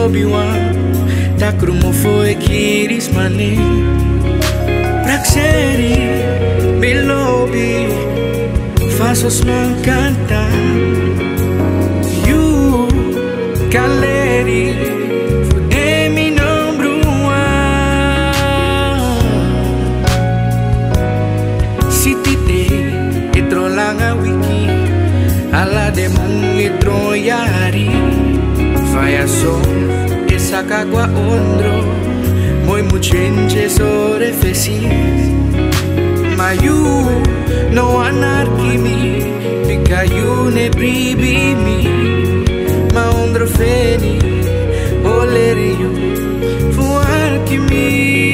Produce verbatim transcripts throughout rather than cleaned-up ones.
biwan tak rumo foi kiris mani praxeri belobi fasos mancanta you galeri fude mi nombro si tite etro langa wiki ala de mung etro yari faya so esa cagua ondro muy muchenche sobre fesi mayu no anarchimi picayu ne bribimi ma ondro feni oleriu fu archimi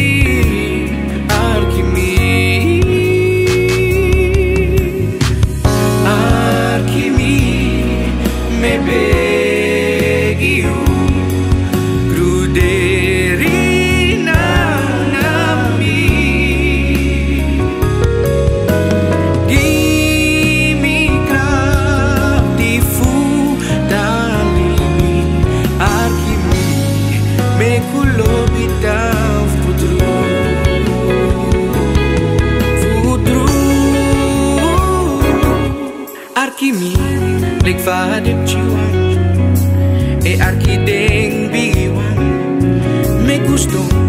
archimi archimi me begiu Archimi, lik vadip chiwan, e archideng biwan, me gustong